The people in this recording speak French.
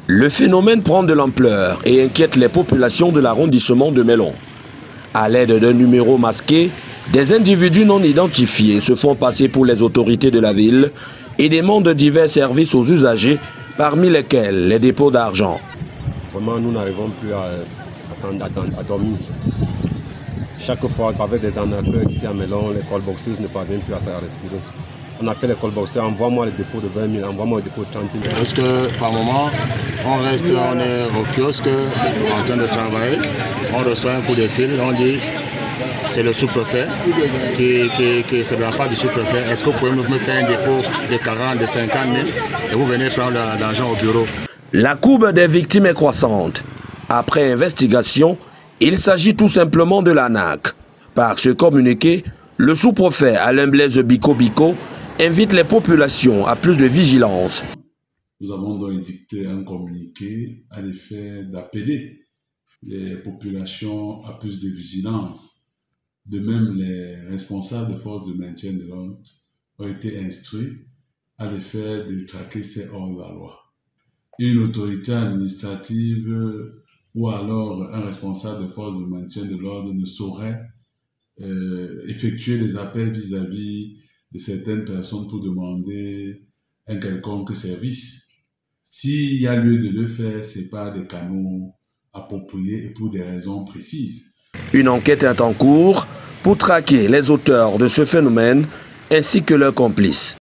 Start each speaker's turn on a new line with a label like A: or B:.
A: Le phénomène prend de l'ampleur et inquiète les populations de l'arrondissement de Mélon. À l'aide d'un numéro masqué, des individus non identifiés se font passer pour les autorités de la ville et demandent divers services aux usagers, parmi lesquels les dépôts d'argent.
B: Vraiment, nous n'arrivons plus à dormir. Chaque fois, avec des arnaqueurs ici à Mélon, les callboxers ne parviennent plus à respirer. On appelle les callboxers, envoie-moi les dépôts de 20 000, envoie-moi les dépôts de 30 000.
C: Parce que par moment, on est au kiosque en train de travailler, on reçoit un coup de fil, on dit c'est le sous-préfet qui se rend pas du sous-préfet. Est-ce que vous pouvez me faire un dépôt de 40, de 50 000 et vous venez prendre l'argent au bureau?
A: La courbe des victimes est croissante. Après investigation, il s'agit tout simplement de l'arnaque. Par ce communiqué, le sous-préfet Alain Blaise Biko invite les populations à plus de vigilance.
D: Nous avons donc édicté un communiqué à l'effet d'appeler les populations à plus de vigilance. De même, les responsables des forces de maintien de l'ordre ont été instruits à l'effet de traquer ces hors-la-loi. Une autorité administrative ou alors un responsable des forces de maintien de l'ordre ne saurait effectuer des appels vis-à-vis de certaines personnes pour demander un quelconque service. S'il y a lieu de le faire, ce n'est pas des canaux appropriés et pour des raisons précises.
A: Une enquête est en cours pour traquer les auteurs de ce phénomène ainsi que leurs complices.